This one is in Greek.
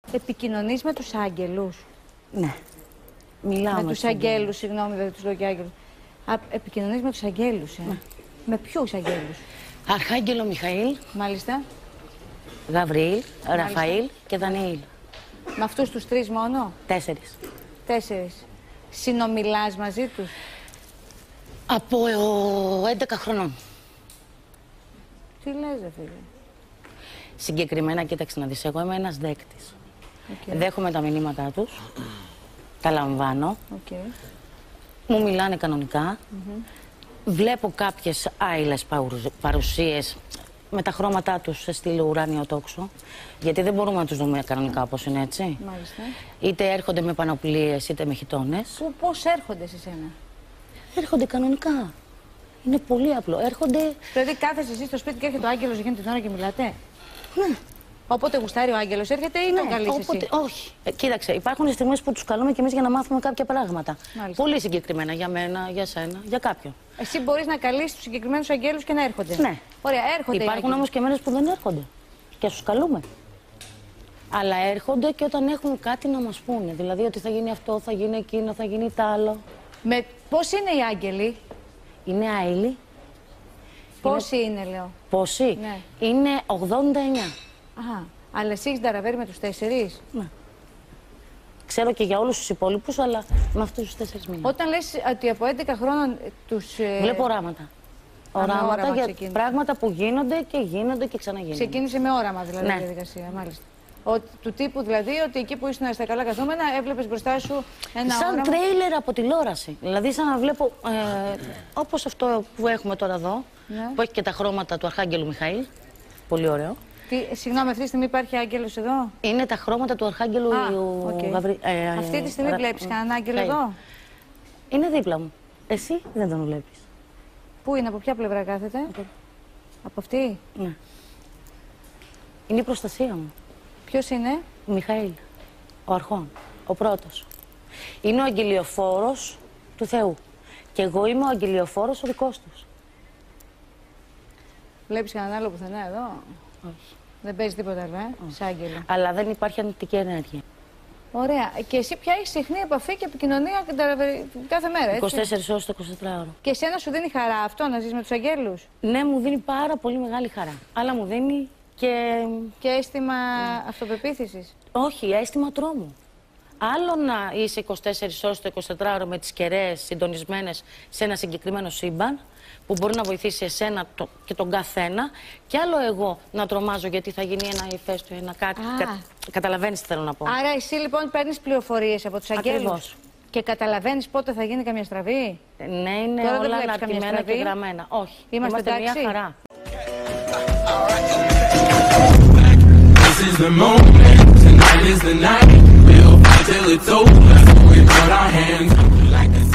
Επικοινωνείς με τους άγγελους? Ναι. Μιλάω με τους αγγέλους, συγγνώμη, δεν τους λέω και άγγελους. Επικοινωνείς με τους αγγέλους, Ναι. Με ποιους αγγέλους? Αρχάγγελο Μιχαήλ. Μάλιστα. Γαβριήλ, Ραφαήλ και Δανιήλ. Με αυτούς τους τρεις μόνο? 4. 4. Συνομιλάς μαζί τους? Από 11 χρονών. Τι λες, δε φίλε? Συγκεκριμένα, κοίταξε να δεις, εγώ είμαι ένας δέκτης. Okay. Δέχομαι τα μηνύματά τους, τα λαμβάνω, μου μιλάνε κανονικά, βλέπω κάποιες άειλες παρουσίες με τα χρώματά τους σε στήλο ουράνιο τόξο, γιατί δεν μπορούμε να τους δούμε κανονικά όπως είναι, έτσι. Μάλιστα. Είτε έρχονται με πανοπλίες είτε με χιτώνες. Πώς έρχονται σε σένα? Έρχονται κανονικά. Είναι πολύ απλό. Έρχονται. Δηλαδή, κάθεσαι εσύ στο σπίτι και έρχεται ο άγγελος εκείνη την ώρα και μιλάτε? Ναι. Όποτε γουστάρει ο άγγελος έρχεται ή τον καλείς εσύ? Όχι. Κοίταξε, υπάρχουν στιγμές που τους καλούμε κι εμείς για να μάθουμε κάποια πράγματα. Μάλιστα. Πολύ συγκεκριμένα για μένα, για σένα, για κάποιον. Εσύ μπορείς να καλείς τους συγκεκριμένους αγγέλους και να έρχονται? Ναι. Ωραία, έρχονται. Υπάρχουν όμως και μέρες που δεν έρχονται. Και τους καλούμε. Αλλά έρχονται και όταν έχουν κάτι να μας πούνε. Δηλαδή ότι θα γίνει αυτό, θα γίνει εκείνο, θα γίνει τ' άλλο. Πώς είναι οι άγγελοι? Είναι άειλοι. Πόσοι είναι, λέω? Πόσοι? Ναι. Είναι 89. Αχα. Αλλά εσύ έχεις ταραβέρει με τους 4? Ναι. Ξέρω και για όλους τους υπόλοιπους, αλλά με αυτούς τους 4 μήνες. Όταν λες ότι από 11 χρόνων τους... Βλέπω οράματα. Οράματα για πράγματα που γίνονται και ξαναγίνονται. Ξεκίνησε με όραμα δηλαδή η Ναι. διαδικασία, μάλιστα. Του τύπου δηλαδή ότι εκεί που ήσουν στα καλά καθόμενα έβλεπες μπροστά σου ένα σαν όραμα. τρέιλερ από τηλεόραση. Δηλαδή σαν να βλέπω όπως αυτό που έχουμε τώρα εδώ, Ναι. που έχει και τα χρώματα του Αρχάγγελου Μιχαήλ. Πολύ ωραίο. Συγγνώμη, αυτή τη στιγμή υπάρχει άγγελος εδώ? Είναι τα χρώματα του Αρχάγγελου Γαβριήλ. Αυτή τη στιγμή βλέπεις κανέναν άγγελο εδώ? Είναι δίπλα μου. Εσύ δεν τον βλέπεις. Πού είναι, από ποια πλευρά κάθεται? Από αυτή? Ναι. Είναι η προστασία μου. Ποιος είναι? Ο Μιχαήλ. Ο Αρχών. Ο πρώτος. Είναι ο αγγελιοφόρος του Θεού. Και εγώ είμαι ο αγγελιοφόρος ο δικός τους. Βλέπεις κανέναν άλλο πουθενά εδώ? Όχι. Δεν παίζει τίποτα άλλο, σαν άγγελο. Αλλά δεν υπάρχει αρνητική ενέργεια. Ωραία. Και εσύ πια έχεις συχνή επαφή και επικοινωνία κάθε μέρα, έτσι? 24 ώρες το 24ωρο. Και εσένα σου δίνει χαρά αυτό να ζεις με τους αγγέλους? Ναι, μου δίνει πάρα πολύ μεγάλη χαρά. Αλλά μου δίνει και αίσθημα αυτοπεποίθησης? Όχι, αίσθημα τρόμου. Άλλο να είσαι 24 ώρες το 24ωρο με τις κεραίες συντονισμένες σε ένα συγκεκριμένο σύμπαν που μπορεί να βοηθήσει εσένα και τον καθένα, και άλλο εγώ να τρομάζω γιατί θα γίνει ένα ηφαίστειο, ένα κάτι. Καταλαβαίνεις τι θέλω να πω. Άρα εσύ λοιπόν παίρνεις πληροφορίες από τους αγγέλους? Ακριβώς. Και καταλαβαίνεις πότε θα γίνει καμία στραβή? Ναι, είναι τώρα όλα αναρτημένα και γραμμένα. Όχι, είμαστε μια χαρά. This is the moment, tonight is the night. We'll fight till it's over. We put our hands up like